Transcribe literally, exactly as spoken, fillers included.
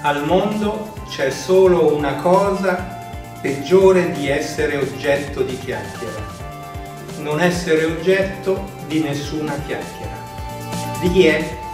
Al mondo c'è solo una cosa peggiore di essere oggetto di chiacchiera: non essere oggetto di nessuna chiacchiera. Di chi è?